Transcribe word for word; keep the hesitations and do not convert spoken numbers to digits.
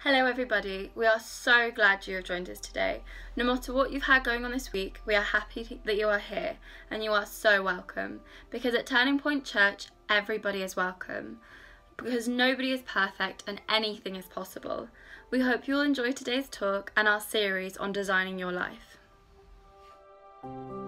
Hello everybody, we are so glad you have joined us today. No matter what you've had going on this week, we are happy that you are here and you are so welcome, because at Turning Point Church everybody is welcome, because nobody is perfect and anything is possible. We hope you'll enjoy today's talk and our series on designing your life.